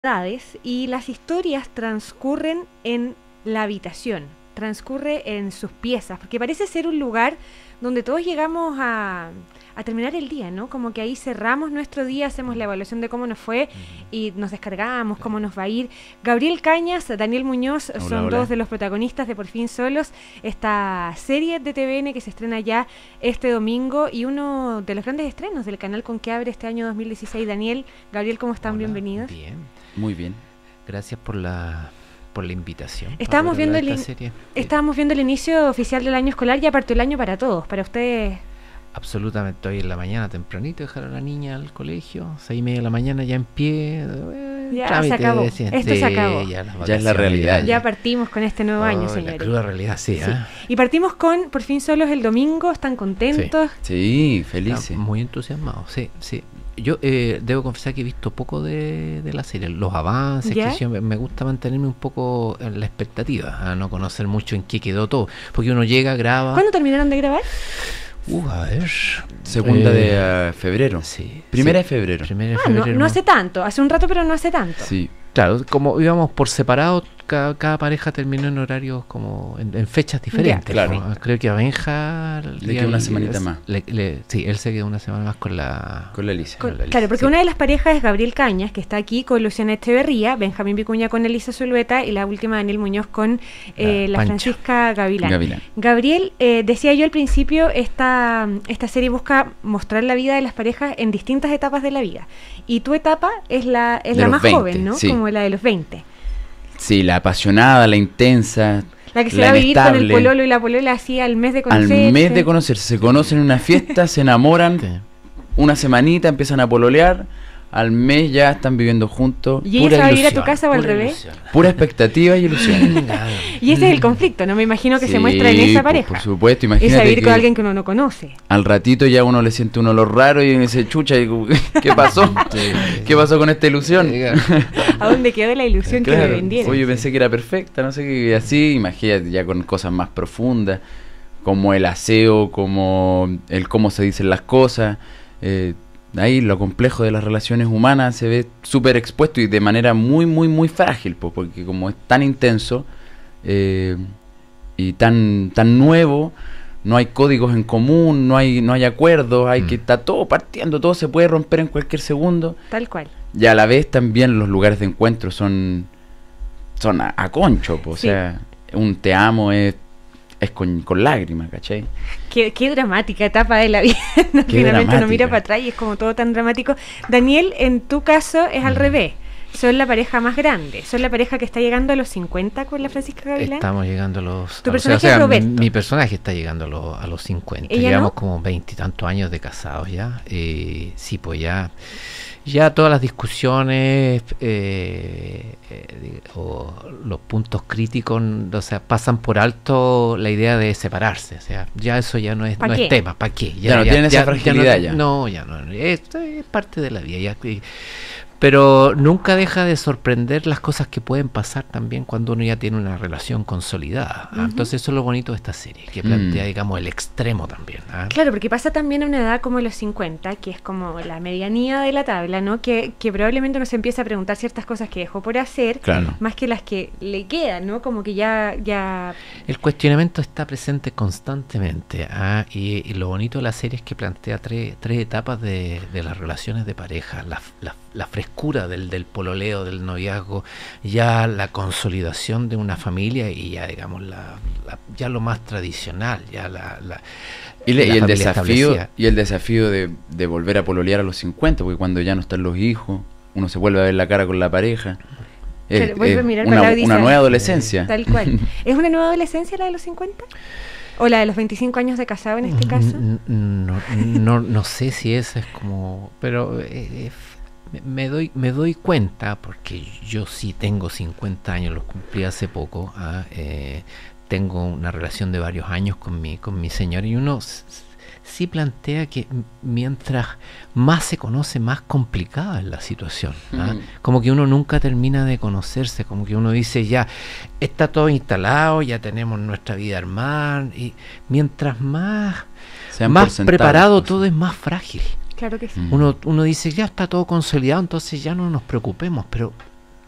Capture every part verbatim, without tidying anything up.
edades y las historias transcurren en la habitación, transcurre en sus piezas, porque parece ser un lugar donde todos llegamos a, a terminar el día, ¿no? Como que ahí cerramos nuestro día, hacemos la evaluación de cómo nos fue y nos descargamos, cómo nos va a ir. Gabriel Cañas, Daniel Muñoz Hola, son hola. dos de los protagonistas de Por Fin Solos, esta serie de T V N que se estrena ya este domingo y uno de los grandes estrenos del canal con que abre este año dos mil dieciséis. Daniel, Gabriel, ¿cómo están? Hola, Bienvenidos. Bien, Muy bien. gracias por la por la invitación. Estábamos para viendo, hablar el, de esta serie. estábamos viendo el inicio oficial del año escolar, ya partió el año para todos, para ustedes. Absolutamente, hoy en la mañana tempranito dejar a la niña al colegio, seis y media de la mañana ya en pie. eh, Ya trámite se acabó, de- esto se sí, acabó. Ya, las Ya es la vacaciones, realidad. Ya partimos con este nuevo Oh, año, La señores. cruda realidad, sí. Sí. ¿ah? Y partimos con Por Fin Solos el domingo, ¿están contentos? Sí, Está felices. muy entusiasmado, sí, sí. Yo eh, debo confesar que he visto poco de, de la serie, los avances, ¿Ya? que yo, me, me gusta mantenerme un poco en la expectativa, a no conocer mucho en qué quedó todo, porque uno llega, graba. ¿Cuándo terminaron de grabar? Uh, a ver. Segunda Eh, de ah, febrero. Sí. Primera sí. de febrero. Primera de Ah, no, febrero. no hace tanto, hace un rato, pero no hace tanto. Sí. Claro, como íbamos por separado, cada, cada pareja terminó en horarios como en, en fechas diferentes. Ya. Claro. ¿no? Creo que a Benja Le quedó una semanita más. le- le- sí, él se quedó una semana más con la Con la Alicia. Con- la Elisa, claro, porque sí. una de las parejas es Gabriel Cañas, que está aquí con Luciana Echeverría, Benjamín Vicuña con Elisa Zulueta y la última Daniel Muñoz con eh, La la Pancha. Francisca Gavilán. Gavilán. Gabriel, eh, decía yo al principio, esta, esta serie busca mostrar la vida de las parejas en distintas etapas de la vida. Y tu etapa es la, es De la los más veinte, joven, ¿no? sí. Como la de los veinte. Sí, la apasionada, la intensa. La que se La va a vivir con el inestable. pololo y la polola así al mes de Al conocerse. mes de conocerse. Se conocen en una fiesta, se enamoran. Sí. Una semanita, empiezan a pololear. Al mes ya están viviendo juntos. ¿Y ella Pura se va a vivir a tu ilusión. casa o al Pura revés? ilusión. Pura expectativa y ilusión. Claro. Y ese es el conflicto, ¿no? Me imagino que se Sí, muestra en esa por- pareja. Por supuesto, Es imagínate a vivir que con alguien que uno no conoce. al ratito ya uno le siente un olor raro y dice, chucha, y como, ¿qué pasó? ¿Qué pasó con esta ilusión? ¿A dónde quedó la ilusión que me Claro. vendieron? Oye, yo pensé que era perfecta, no sé qué, y así, imagínate ya con cosas más profundas, como el aseo, como el cómo se dicen las cosas, eh, ahí lo complejo de las relaciones humanas se ve súper expuesto y de manera muy, muy, muy frágil, po, porque como es tan intenso eh, y tan, tan nuevo, no hay códigos en común, no hay, no hay acuerdos, hay Mm. que está todo partiendo, todo se puede romper en cualquier segundo. Tal cual. Y a la vez también los lugares de encuentro son son a, a concho, po, o Sí. sea, un te amo es, es con, con lágrimas, ¿cachai? Qué, qué dramática etapa de la vida. No, Qué finalmente uno dramática. mira para atrás y es como todo tan dramático. Daniel, en tu caso es al Mm. revés. Son la pareja más grande. Son la pareja que está llegando a los cincuenta con la Francisca Gavilán. Estamos llegando a los... Tu a los- personaje o sea, es Roberto. Mi, mi personaje está llegando a, los- a los cincuenta. ¿Ella Llevamos no? como veintitantos años de casados ya. Eh, sí, pues ya... Ya todas las discusiones eh, eh, di- o los puntos críticos, o sea, pasan por alto la idea de separarse. O sea, ya eso ya no es, ¿Pa no qué? es tema. ¿Para qué? Ya no tienen esa fragilidad ya. No, ya no. Esto es parte de la vida. Ya, y- pero nunca deja de sorprender las cosas que pueden pasar también cuando uno ya tiene una relación consolidada. ¿ah? Ujú. Entonces eso es lo bonito de esta serie, que Mm. plantea, digamos, el extremo también. ¿ah? Claro, porque pasa también a una edad como los cincuenta, que es como la medianía de la tabla, ¿no? Que, que probablemente uno se empieza a preguntar ciertas cosas que dejó por hacer, Claro. más que las que le quedan, ¿no? Como que ya... ya El cuestionamiento está presente constantemente. ¿ah? Y, y lo bonito de la serie es que plantea tres, tres etapas de, de las relaciones de pareja. La, la, la frescura del, del pololeo, del noviazgo, ya la consolidación de una familia y ya, digamos, la, la- ya lo más tradicional, ya la... la Y, le- la y el familia desafío establecida. y el desafío de, de volver a pololear a los cincuenta, porque cuando ya no están los hijos, uno se vuelve a ver la cara con la pareja. Es- Claro, vuelve es a mirar una, para el lado y una dice, nueva adolescencia. Tal cual. ¿Es una nueva adolescencia la de los cincuenta? ¿O la de los veinticinco años de casado en este caso? N- No, no, no sé si esa es como, pero eh, eh, me- me doy me doy cuenta porque yo sí tengo cincuenta años, los cumplí hace poco. ah, eh, tengo una relación de varios años con mi con mi señora y uno s- s- sí plantea que m- mientras más se conoce, más complicada es la situación. ¿ah? Mm. Como que uno nunca termina de conocerse, como que uno dice ya, está todo instalado, ya tenemos nuestra vida armada, y mientras más, Sean más por sentado preparado las cosas. todo es más frágil. Claro que sí. Mm. Uno, uno dice, ya está todo consolidado, entonces ya no nos preocupemos, pero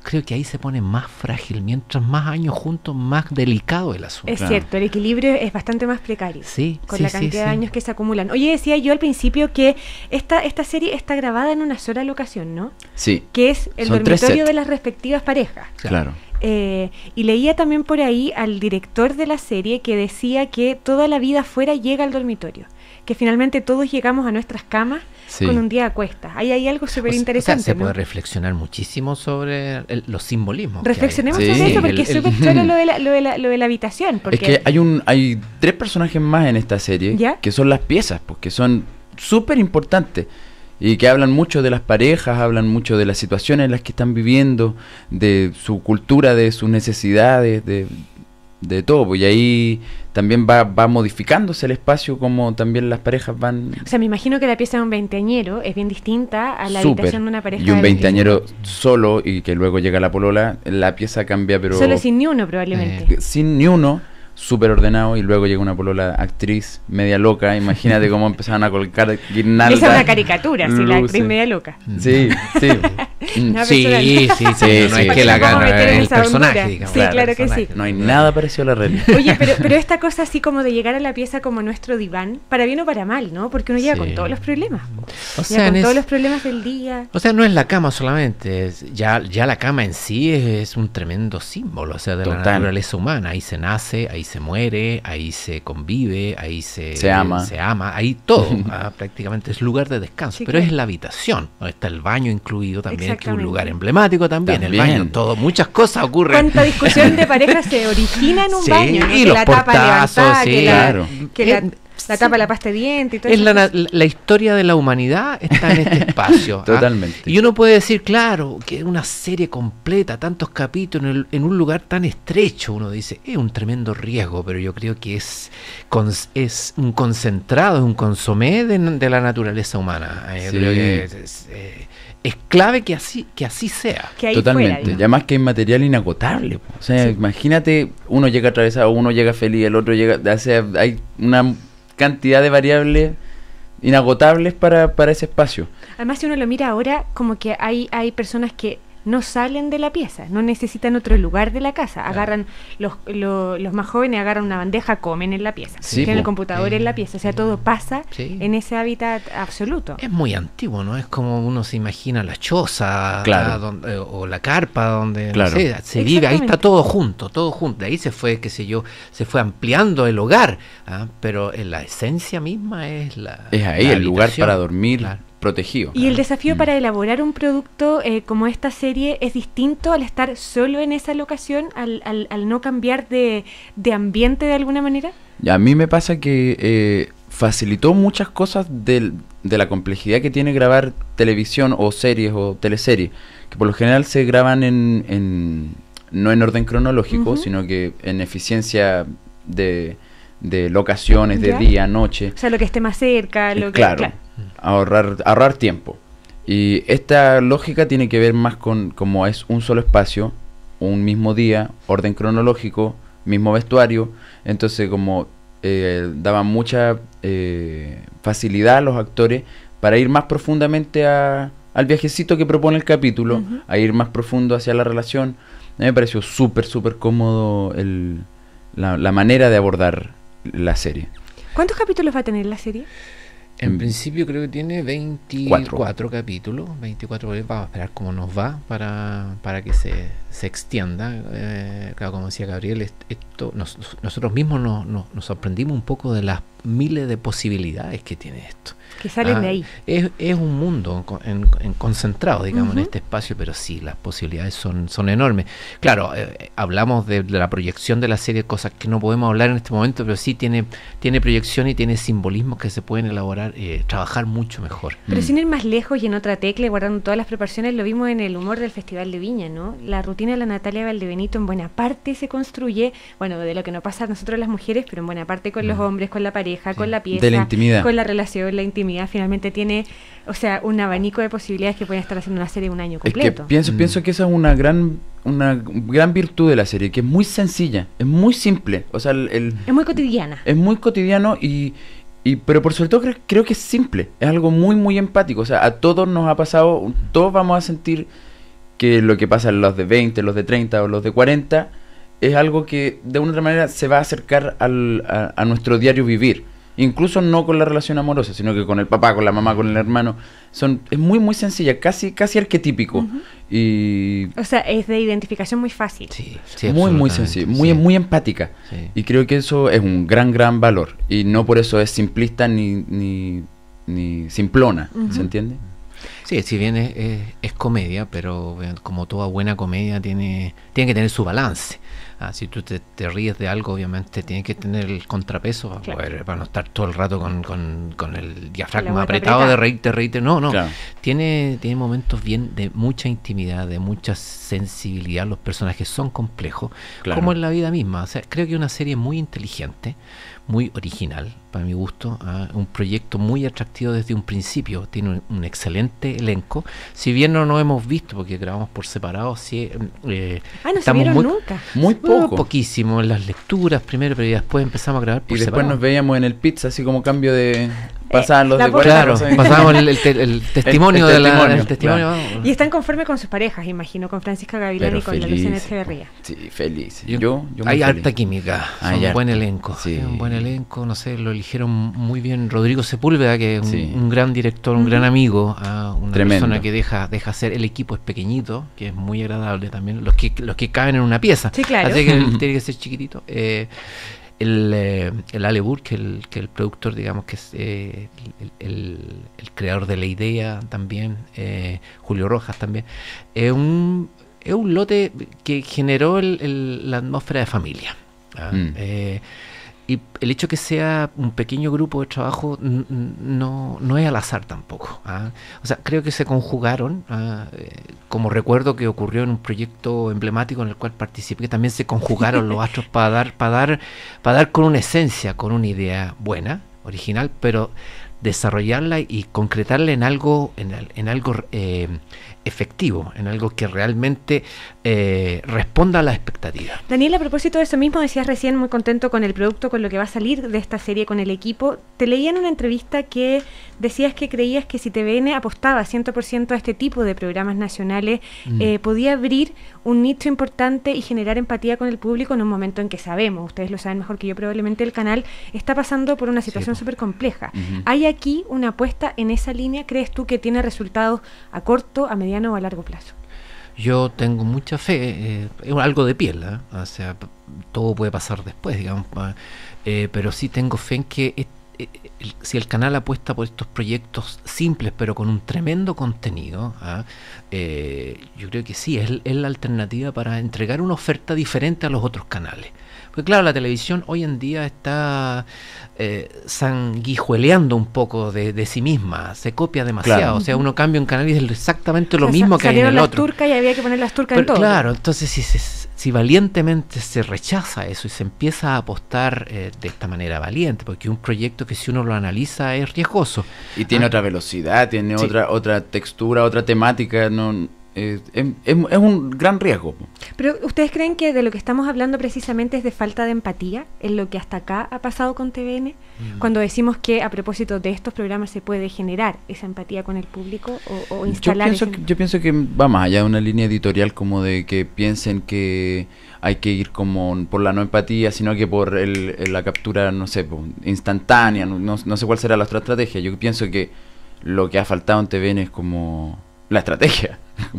creo que ahí se pone más frágil. Mientras más años juntos, más delicado el asunto. Es Claro. cierto, el equilibrio es bastante más precario. Sí, Con sí, la sí, cantidad sí. de años que se acumulan. Oye, decía yo al principio que esta, esta serie está grabada en una sola locación, ¿no? Sí, Que es el Son tres dormitorio sets. de las respectivas parejas. claro. Eh, y leía también por ahí al director de la serie que decía que toda la vida afuera llega al dormitorio. Que finalmente todos llegamos a nuestras camas Sí. con un día a cuestas. Ahí hay algo O sea, súper o sea, interesante, se ¿no? puede reflexionar muchísimo sobre el- los simbolismos. que hay. Reflexionemos Sí. sobre eso porque El- es el- súper claro lo de, la, lo, de la, lo de la habitación. Porque Es que hay un hay tres personajes más en esta serie ¿Ya? que son las piezas, pues, que son súper importantes y que hablan mucho de las parejas, hablan mucho de las situaciones en las que están viviendo, de su cultura, de sus necesidades, de, de todo. Pues, y ahí también va, va modificándose el espacio, como también las parejas van... O sea, me imagino que la pieza de un veinteañero es bien distinta a la súper. habitación de una pareja Y un de veinteañero solo y que luego llega la polola, la pieza cambia, pero... Solo sin ni uno probablemente. Eh, sin ni uno, súper ordenado, y luego llega una polola actriz media loca. Imagínate cómo empezaban a colgar guirnaldas. Esa es una caricatura, si la actriz luces. media loca. Sí, sí. Mm, Una Sí, persona- sí, sí, Sí, no sí. es que la Vamos a gana meter en el esa personaje, hondura. digamos. Sí, claro que personaje. sí. No hay nada parecido a la realidad. Oye, pero, pero esta cosa así como de llegar a la pieza como nuestro diván, para bien o para mal, ¿no? Porque uno llega Sí. con todos los problemas. O Llega sea, con en todos es- los problemas del día. o sea, no es la cama solamente, es- ya, ya la cama en sí es, es un tremendo símbolo, o sea, de la Total. naturaleza humana. Ahí se nace, ahí se muere, ahí se convive, ahí se, Se ama. se ama, ahí todo, ah, prácticamente es lugar de descanso. Sí, pero claro. es la habitación, donde está el baño incluido también, que es un Exactamente. lugar emblemático también, el También. baño, todo, muchas cosas ocurren. ¿Cuánta discusión de pareja se origina en un Sí, baño? ¿no? y Que los la tapa portazos, levantada, sí, que, claro. la, que la, Eh, la tapa la pasta de dientes y todo Es eso. la, na- la historia de la humanidad está en este espacio. ¿ah? Totalmente. Y uno puede decir, claro, que es una serie completa, tantos capítulos en, el- en un lugar tan estrecho. Uno dice, es un tremendo riesgo, pero yo creo que es, cons- es un concentrado, es un consomé de, de la naturaleza humana. Eh, Sí. creo que es, es, eh, es clave que así, que así sea. Que ahí Totalmente. fuera, digamos. Y además que hay material inagotable. po. O sea, Sí. imagínate, uno llega atravesado, uno llega feliz, el otro llega... O sea, hay una cantidad de variables inagotables para, para ese espacio. Además, si uno lo mira ahora, como que hay, hay personas que no salen de la pieza, no necesitan otro lugar de la casa. Agarran, los, lo- los más jóvenes agarran una bandeja, comen en la pieza. Sí, Tienen el po. computador Sí. en la pieza. O sea, todo pasa Sí. en ese hábitat absoluto. Es muy antiguo, ¿no? Es como uno se imagina la choza Claro. ah, donde- o la carpa donde no Claro. sé, se vive, ahí está Exactamente. todo junto, todo junto. De ahí se fue, qué sé yo, se fue ampliando el hogar, ¿ah? Pero en la esencia misma es la Es ahí la el lugar habitación. para dormir Claro. protegido. Y el desafío Mm. para elaborar un producto eh, como esta serie es distinto al estar solo en esa locación, al, al, al no cambiar de, de ambiente de alguna manera. Y a mí me pasa que eh, facilitó muchas cosas del- de la complejidad que tiene grabar televisión o series o teleseries, que por lo general se graban en, en- no en orden cronológico, Ujú. sino que en eficiencia de, de locaciones, de Ya. día, noche. O sea, lo que esté más cerca, lo Eh, que... claro, ahorrar ahorrar tiempo. Y esta lógica tiene que ver más con como es un solo espacio, un mismo día, orden cronológico, mismo vestuario. Entonces como eh, daba mucha eh, facilidad a los actores para ir más profundamente a, al viajecito que propone el capítulo, Ujú. a ir más profundo hacia la relación. A mí me pareció súper, súper cómodo el, la, la manera de abordar la serie. ¿Cuántos capítulos va a tener la serie? En Mm. principio creo que tiene veinticuatro capítulos, veinticuatro, vamos a esperar cómo nos va para, para que se, se extienda. Eh, claro, como decía Gabriel, est- esto nos- nosotros mismos nos, nos, nos sorprendimos un poco de las miles de posibilidades que tiene esto. Que salen Ah, de ahí. Es, es un mundo en, en- en concentrado, digamos, Ujú. en este espacio, pero sí, las posibilidades son, son enormes. Claro, eh, hablamos de, de la proyección de la serie, cosas que no podemos hablar en este momento, pero sí tiene, tiene proyección y tiene simbolismos que se pueden elaborar, eh, trabajar mucho mejor. Pero Mm. sin ir más lejos y en otra tecla, y guardando todas las preparaciones, lo vimos en el humor del Festival de Viña, ¿no? La rutina de la Natalia Valdebenito en buena parte se construye, bueno, de lo que nos pasa a nosotros las mujeres, pero en buena parte con los Mm. hombres, con la pareja, Sí. con la pieza, De la intimidad. con la relación, la intimidad. Finalmente tiene, o sea, un abanico de posibilidades que pueden estar haciendo una serie un año Es que completo. pienso, Mm. pienso que esa es una gran, una gran virtud de la serie, que es muy sencilla, es muy simple, o sea, el, el- Es muy cotidiana. es muy cotidiano y, y pero por sobre todo creo, creo que es simple, es algo muy muy empático, o sea, a todos nos ha pasado, todos vamos a sentir que lo que pasa en los de veinte, los de treinta o los de cuarenta es algo que de una otra manera se va a acercar al, a, a nuestro diario vivir. Incluso no con la relación amorosa, sino que con el papá, con la mamá, con el hermano. Son, es muy, muy sencilla, casi, casi arquetípico. Uh-huh. Y o sea, es de identificación muy fácil. Sí, sí, muy, muy sencilla, muy, sí. muy empática. Sí. Y creo que eso es un gran, gran valor. Y no por eso es simplista ni, ni, ni simplona, uh-huh. ¿se entiende? Sí, si bien es, es, es comedia, pero como toda buena comedia tiene, tiene que tener su balance. Ah, si tú te, te ríes de algo, obviamente tienes que tener el contrapeso para, claro. poder, para no estar todo el rato con, con, con el diafragma apretado apretada. de reírte, reírte. No, no. Claro. Tiene, tiene momentos bien de mucha intimidad, de mucha sensibilidad. Los personajes son complejos, claro. como en la vida misma. O sea, creo que es una serie muy inteligente, muy original, para mi gusto, ¿ah? Un proyecto muy atractivo desde un principio, tiene un, un excelente elenco, si bien no nos hemos visto porque grabamos por separado, sí, eh, ah, no estamos se vieron muy, nunca. Muy poco. Uh, poquísimo en las lecturas primero, pero después empezamos a grabar por y después separado. Nos veíamos en el pizza, así como cambio de... Pasaban los la de cuarenta, claro, pasábamos el, el, te, el testimonio el, el de testimonio, la, el testimonio claro. Y están conformes con sus parejas, imagino, con Francisca Gavilán Pero y con feliz, la Luciana Echeverría. Sí, feliz. Yo, yo, yo hay feliz. harta química, hay un harta. buen elenco, sí. un buen elenco, no sé, lo eligieron muy bien Rodrigo Sepúlveda, que es un, sí. un gran director, un uh-huh. gran amigo, uh, una Tremendo. persona que deja deja hacer, el equipo es pequeñito, que es muy agradable también, los que los que caben en una pieza, sí, claro. así que tiene que ser chiquitito. Eh, El, eh, el Ale Burke, que el, que el productor, digamos, que es eh, el, el, el creador de la idea también, eh, Julio Rojas también, es eh, un, es un lote que generó el, el, la atmósfera de familia. ¿ah? Mm. Eh, y el hecho que sea un pequeño grupo de trabajo n- no, no es al azar tampoco. ¿ah? O sea, creo que se conjugaron, ¿ah? eh, como recuerdo que ocurrió en un proyecto emblemático en el cual participé, que también se conjugaron los astros para dar, para dar, para dar con una esencia, con una idea buena, original, pero desarrollarla y concretarla en algo, en, en algo eh, efectivo, en algo que realmente eh, responda a las expectativas. Daniel, a propósito de eso mismo, decías recién muy contento con el producto, con lo que va a salir de esta serie, con el equipo. Te leía en una entrevista que decías que creías que si T V N apostaba cien por ciento a este tipo de programas nacionales, mm. eh, podía abrir un nicho importante y generar empatía con el público en un momento en que sabemos, ustedes lo saben mejor que yo, probablemente el canal está pasando por una situación súper sí, compleja. Uh-huh. ¿Hay aquí una apuesta en esa línea? ¿Crees tú que tiene resultados a corto, a mediano o a largo plazo? Yo tengo mucha fe, eh, algo de piel, ¿eh? O sea, todo puede pasar después, digamos, eh, pero sí tengo fe en que eh, eh, el, si el canal apuesta por estos proyectos simples, pero con un tremendo contenido, ¿eh? Eh, yo creo que sí, es, es la alternativa para entregar una oferta diferente a los otros canales. Porque claro, la televisión hoy en día está eh, sanguijueleando un poco de, de sí misma, se copia demasiado, claro. O sea, uno cambia un canal y es exactamente lo o sea, mismo que hay en el las otro. Turcas y había que poner las turcas Pero, en todo. Claro, entonces si, si, si valientemente se rechaza eso y se empieza a apostar eh, de esta manera valiente, porque un proyecto que si uno lo analiza es riesgoso. Y tiene ah. otra velocidad, tiene sí. otra otra textura, otra temática, no... Eh, es, es, es un gran riesgo. Pero ¿ustedes creen que de lo que estamos hablando precisamente es de falta de empatía en lo que hasta acá ha pasado con T V N? Mm. Cuando decimos que a propósito de estos programas se puede generar esa empatía con el público o, o instalar... Yo pienso, ese... que, yo pienso que va más allá de una línea editorial como de que piensen que hay que ir como por la no empatía, sino que por el, el, la captura, no sé, instantánea, no, no, no sé cuál será la otra estrategia. Yo pienso que lo que ha faltado en T V N es como la estrategia.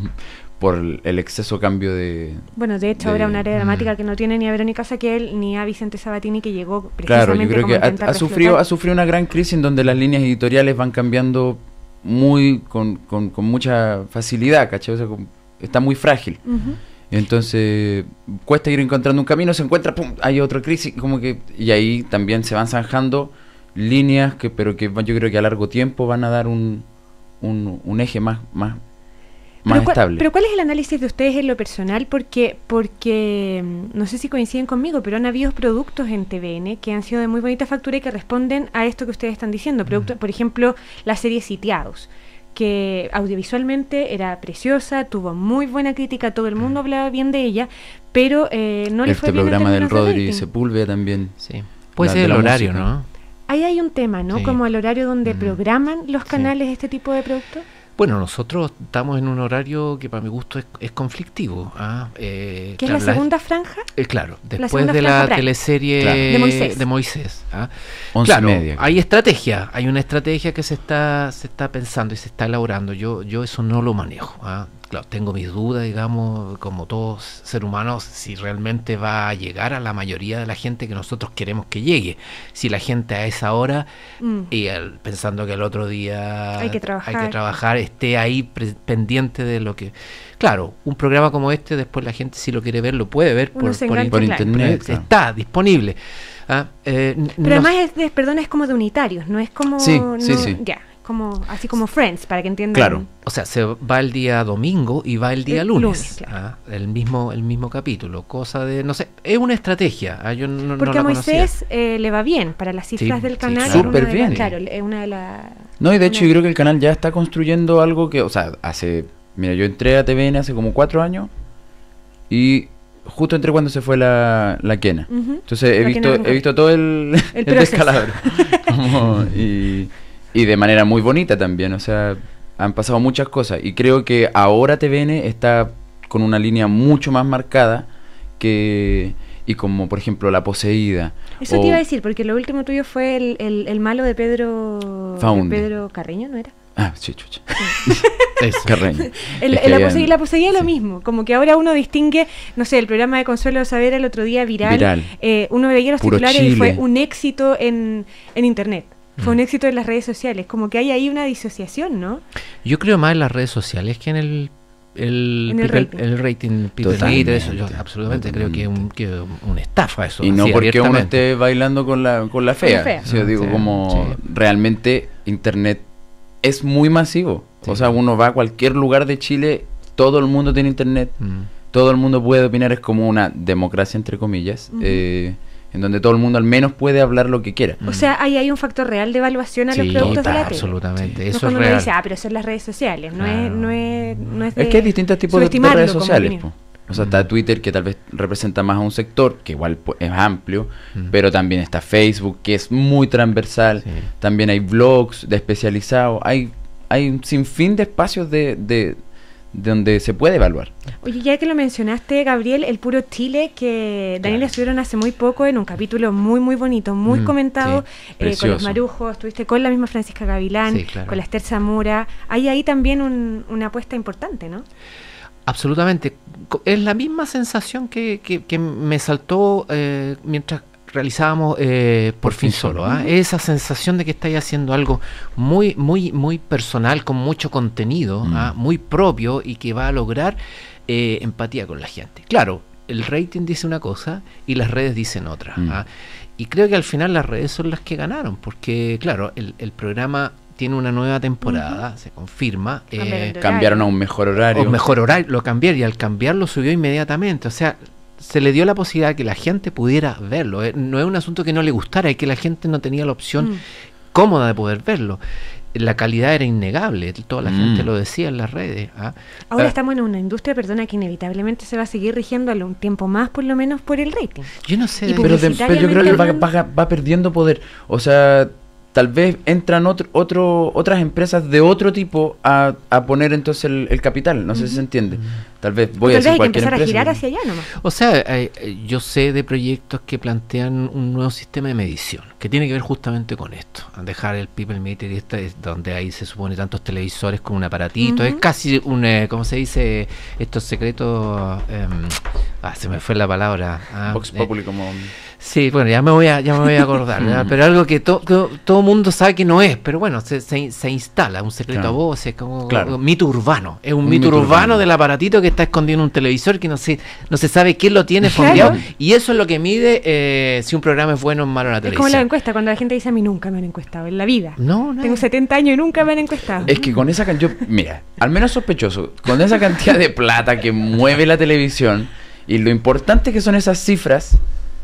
Por el exceso cambio de... Bueno, de hecho, de, ahora una área dramática mm. que no tiene ni a Verónica Saquiel ni a Vicente Sabatini, que llegó precisamente... Claro, yo creo que ha, ha, sufrido, ha sufrido una gran crisis en donde las líneas editoriales van cambiando muy con, con, con mucha facilidad, ¿cachai? O sea, con, está muy frágil. Uh-huh. Entonces, cuesta ir encontrando un camino, se encuentra, pum, hay otra crisis, como que... Y ahí también se van zanjando líneas, que pero que yo creo que a largo tiempo van a dar un, un, un eje más... más Más pero, estable. Pero ¿cuál es el análisis de ustedes en lo personal? Porque, porque no sé si coinciden conmigo, pero han habido productos en T V N que han sido de muy bonita factura y que responden a esto que ustedes están diciendo. Productos, mm. Por ejemplo, la serie Sitiados, que audiovisualmente era preciosa, tuvo muy buena crítica, todo el mundo mm. hablaba bien de ella, pero eh, no le fue bien. Este programa del Rodri Sepúlveda también. Sí. Puede ser el horario, música. ¿no? Ahí hay un tema, ¿no? Sí. Como el horario donde mm. programan los canales sí. este tipo de productos. Bueno, nosotros estamos en un horario que para mi gusto es, es conflictivo. ¿ah? Eh, ¿Qué es la segunda franja? Eh, claro, después segunda de la franja teleserie Claro. De Moisés. de Moisés, ¿ah? Once Claro, y media. hay estrategia, hay una estrategia que se está se está pensando y se está elaborando. Yo yo eso no lo manejo. ¿ah? Claro, tengo mis dudas, digamos, como todo ser humano, si realmente va a llegar a la mayoría de la gente que nosotros queremos que llegue. Si la gente a esa hora, Mm. y el- pensando que el otro día Hay que trabajar. hay que trabajar, esté ahí pre- pendiente de lo que... Claro, un programa como este, después la gente si lo quiere ver, lo puede ver Uno por, se por, engancha, por in- claro. internet. por- claro. está disponible. Ah, eh, n- Pero no- además, es de, perdón, es como de unitarios, no es como... Sí, no- sí, sí. Ya, como, así como Friends, para que entiendan. Claro. O sea, se va el día domingo y va el día El lunes. lunes, claro. ah, el mismo el mismo capítulo. Cosa de, no sé, es una estrategia. ah, yo no, no Porque la a conocía. Moisés eh, le va bien para las cifras Sí, del sí, canal. claro. es una Súper de bien. las- Claro, es una de las... No, y de hecho una- yo creo que el canal ya está construyendo algo que, o sea, hace, mira, yo entré a T V N hace como cuatro años y justo entré cuando se fue la, la Kena. Ujú. Entonces he La visto, Kena he González. visto todo el, El el, proceso. descalabro. Como, y, y de manera muy bonita también, o sea, han pasado muchas cosas y creo que ahora T V N está con una línea mucho más marcada que... Y como por ejemplo La Poseída. Eso o- te iba a decir, porque lo último tuyo fue el, el, el malo de Pedro... de Faunde. Pedro Carreño, ¿no era? Ah, sí, chucha. Eso. Carreño. El, Es que la, habían- poseída, la poseída es lo sí. mismo, como que ahora uno distingue, no sé, el programa de Consuelo Saavedra el otro día viral, Viral. eh, uno veía los Puro titulares y fue Chile. un éxito en, en internet, fue Mm. un éxito en las redes sociales, como que hay ahí una disociación, ¿no? Yo creo más en las redes sociales que en el el, En el people- rating. el rating people Totalmente, meter, eso yo absolutamente creo que es un, que es una estafa eso. Y no así, porque uno abiertamente. esté bailando con la, con la fea. Con la fea. Sí, yo Ah, digo, sí, como sí. realmente Internet es muy masivo. O Sí. sea, uno va a cualquier lugar de Chile, todo el mundo tiene Internet, Mm. todo el mundo puede opinar, es como una democracia, entre comillas, Ujú. eh, en donde todo el mundo al menos puede hablar lo que quiera. O sea, hay ahí un factor real de evaluación a los Sí, productos de la tele. absolutamente. No es Eso es cuando uno real. dice, ah, pero son las redes sociales, no, Claro. es, no, es, no es Es de que hay distintos tipos de, de subestimarlo redes como sociales. opinión. Po. O sea, está Twitter, que tal vez representa más a un sector, que igual pues, es amplio, Mm. pero también está Facebook, que es muy transversal. Sí. También hay blogs de especializados. Hay, hay un sinfín de espacios de, de, de donde se puede evaluar. Oye, ya que lo mencionaste, Gabriel, el Puro Chile, que Daniel Claro. estuvieron hace muy poco en un capítulo muy, muy bonito, muy Mm, comentado, sí, eh, con precioso. los Marujos, estuviste con la misma Francisca Gavilán, Sí, claro. con la Esther Zamora. Hay ahí también un- una apuesta importante, ¿no? Absolutamente. Co- Es la misma sensación que, que, que me saltó eh, mientras realizábamos eh, por, fin solo. ¿ah? Esa sensación de que estáis haciendo algo muy, muy, muy personal, con mucho contenido, Mm. ¿ah? muy propio y que va a lograr eh, empatía con la gente. Claro, el rating dice una cosa y las redes dicen otra. Mm. ¿ah? Y creo que al final las redes son las que ganaron, porque claro, el, el programa tiene una nueva temporada, se confirma. Cambiaron eh, de Cambiaron a un mejor horario. o mejor horario, lo cambiar y al cambiarlo subió inmediatamente. O sea, se le dio la posibilidad de que la gente pudiera verlo. eh, No es un asunto que no le gustara, es que la gente no tenía la opción Mm. cómoda de poder verlo. La calidad era innegable, toda la Mm. gente lo decía en las redes. ¿ah? Ahora Ah, estamos en una industria, perdona, que inevitablemente se va a seguir rigiendo a un tiempo más, por lo menos, por el rating. Yo no sé. Y de- pero, de- pero yo creo que va, publicitariamente va- va perdiendo poder. O sea, tal vez entran otro, otro, otras empresas de otro tipo a, a poner entonces el, el capital. No sé si se entiende. Tal vez voy Tal a vez decir hay que cualquier empezar a empresa. girar hacia allá nomás. O sea, eh, eh, yo sé de proyectos que plantean un nuevo sistema de medición, que tiene que ver justamente con esto, a dejar el people meter y esta es donde ahí se supone tantos televisores con un aparatito, Ujú. es casi un, eh, ¿cómo se dice? Estos secretos, em, ah, se me fue la palabra. ah, Vox eh, Populi como... Sí, bueno, ya me voy a, ya me voy a acordar, ¿verdad? Pero algo que to- to- todo mundo sabe que no es, pero bueno, se, se, se instala, un secreto Claro. a voces, como Claro. un mito urbano, es un, Un mito, mito urbano, urbano. del aparatito que está escondido en un televisor que no se, no se sabe quién lo tiene Claro. fondeado, y eso es lo que mide eh, si un programa es bueno o malo en la Es como la televisión. encuesta, cuando la gente dice a mí nunca me han encuestado en la vida. No, no. Tengo setenta años y nunca me han encuestado. Es que con esa cantidad, mira, al menos sospechoso, con esa cantidad de plata que mueve la televisión y lo importante que son esas cifras,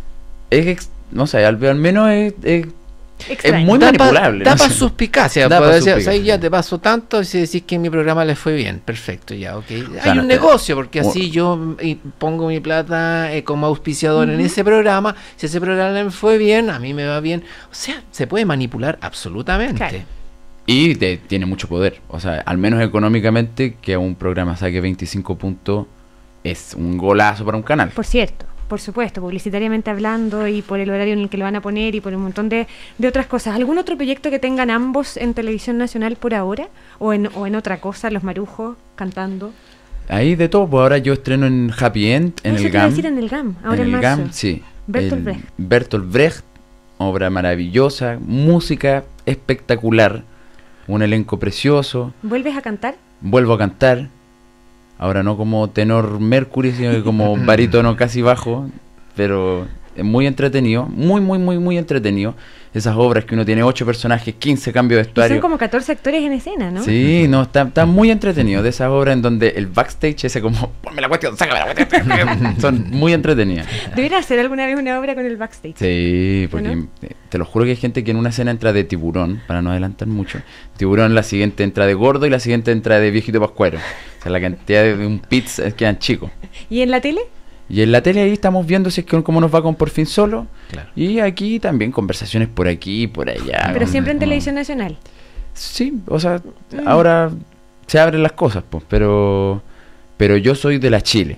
es, ex- no sé, al, al menos es, es, es Extraño. muy Da pa- manipulable. Da no para sé. suspicacia. Da puedo pa' decir, suspicacia. "Ay, ya te paso tanto y si decís que en mi programa les fue bien. Perfecto, ya, ok. Hay Claro, un te- negocio, porque o- así yo mm, y pongo mi plata eh, como auspiciador en Ujú. ese programa. Si ese programa me fue bien, a mí me va bien. O sea, se puede manipular absolutamente. Claro. Y te, tiene mucho poder. O sea, al menos económicamente, que un programa saque veinticinco puntos es un golazo para un canal. Por cierto, por supuesto, publicitariamente hablando y por el horario en el que lo van a poner y por un montón de, de otras cosas. ¿Algún otro proyecto que tengan ambos en Televisión Nacional por ahora? ¿O en, o en otra cosa, Los Marujos, cantando? Ahí de todo, pues ahora yo estreno en Happy End, en Eso el te iba a GAM. decir en el GAM, ahora en en el marzo. GAM, sí. Bertolt El Brecht. Bertolt Brecht, obra maravillosa, música espectacular, un elenco precioso. ¿Vuelves a cantar? Vuelvo a cantar, ahora no como tenor Mercury, sino que como barítono casi bajo, pero es muy entretenido, muy, muy, muy, muy entretenido. Esas obras que uno tiene ocho personajes, quince cambios de Y vestuario. son como catorce actores en escena, ¿no? Sí, no, está, está muy entretenido. De esas obras en donde el backstage, ese como, ponme la cuestión, sácame la cuestión, son muy entretenidas. ¿Debería hacer alguna vez una obra con el backstage? Sí, porque ¿No? eh, te lo juro que hay gente que en una escena entra de tiburón, para no adelantar mucho. Tiburón, la siguiente entra de gordo y la siguiente entra de viejito pascuero. O sea, la cantidad de un pits es quedan chicos. ¿Y en la tele? Y en la tele ahí estamos viendo si es que cómo nos va con Por Fin Solo. Claro. Y aquí también conversaciones por aquí y por allá. Pero con- siempre en con- Televisión Nacional. Sí, o sea, Mm. ahora se abren las cosas, pues, pero pero yo soy de la Chile.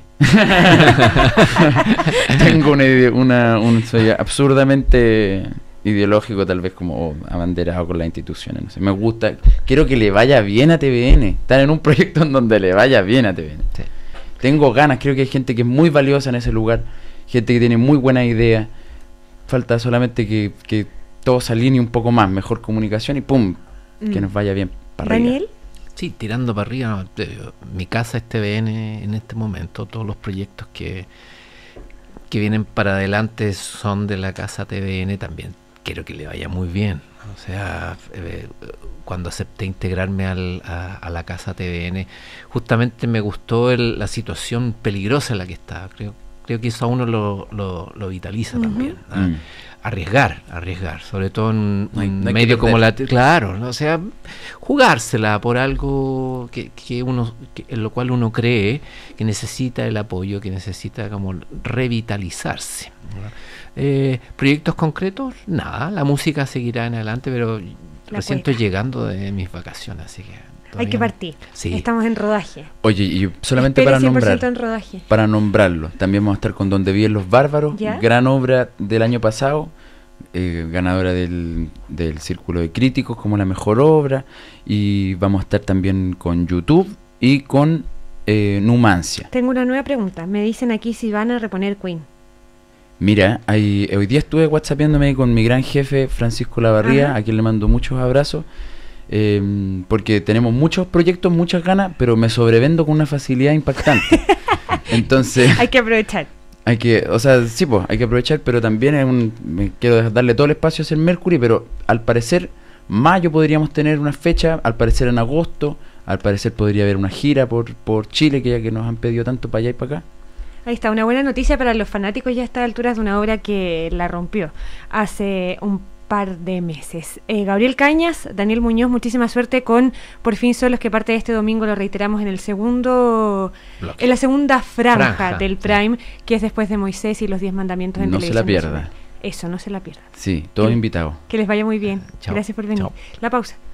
Tengo una, ide- una un, soy absurdamente ideológico, tal vez como abanderado con las instituciones, no sé. Me gusta, quiero que le vaya bien a T V N, estar en un proyecto en donde le vaya bien a T V N. Sí. Tengo ganas, creo que hay gente que es muy valiosa en ese lugar, gente que tiene muy buenas ideas. Falta solamente que, que todo se alinee un poco más, mejor comunicación y pum, que Mm. nos vaya bien para arriba. Daniel, Sí, tirando para arriba, eh, mi casa es T V N en este momento, todos los proyectos que, que vienen para adelante son de la casa T V N también. Quiero que le vaya muy bien. O sea, eh, cuando acepté integrarme al, a, a la casa T V N, justamente me gustó el- la situación peligrosa en la que estaba. Creo, creo que eso a uno lo, lo, lo vitaliza Ujú. también. ¿ah? Mm. Arriesgar, arriesgar, sobre todo en No hay- un no hay que medio como la... perder. Claro, ¿no? O sea, jugársela por algo que, que uno, que- en lo cual uno cree que necesita el apoyo, que necesita como revitalizarse. ¿verdad? Eh, ¿Proyectos concretos? Nada, la música seguirá en adelante, pero recién estoy cueca. llegando de mis vacaciones, así que... hay que todavía no. partir. Sí. Estamos en rodaje. Oye, y solamente Espere para cien por nombrar, ciento en rodaje. para nombrarlo, también vamos a estar con Donde Viven los Bárbaros, ¿Ya? gran obra del año pasado, eh, ganadora del, del Círculo de Críticos como la mejor obra, y vamos a estar también con YouTube y con eh, Numancia. Tengo una nueva pregunta. Me dicen aquí si van a reponer Queen. Mira, hay, hoy día estuve whatsappiándome con mi gran jefe Francisco Lavarría, Ajá. a quien le mando muchos abrazos, eh, porque tenemos muchos proyectos, muchas ganas, pero me sobrevendo con una facilidad impactante. Entonces, Hay que aprovechar. hay que, o sea, sí, pues, hay que aprovechar, pero también es un, me quiero darle todo el espacio a hacer Mercury, pero al parecer, mayo podríamos tener una fecha, al parecer en agosto, al parecer podría haber una gira por, por Chile, que ya que nos han pedido tanto para allá y para acá. Ahí está, una buena noticia para los fanáticos ya a estas alturas de una obra que la rompió hace un par de meses. Eh, Gabriel Cañas, Daniel Muñoz, muchísima suerte con Por Fin Solos, que parte de este domingo, lo reiteramos, en el segundo, Bloque. en la segunda franja, Franja, del sí. Prime, que es después de Moisés y los diez mandamientos en No se la Televisión pierda. Nacional. Eso, no se la pierda. Sí, todos Sí. invitados. Que les vaya muy bien. Chao. Gracias por venir. Chao. La pausa.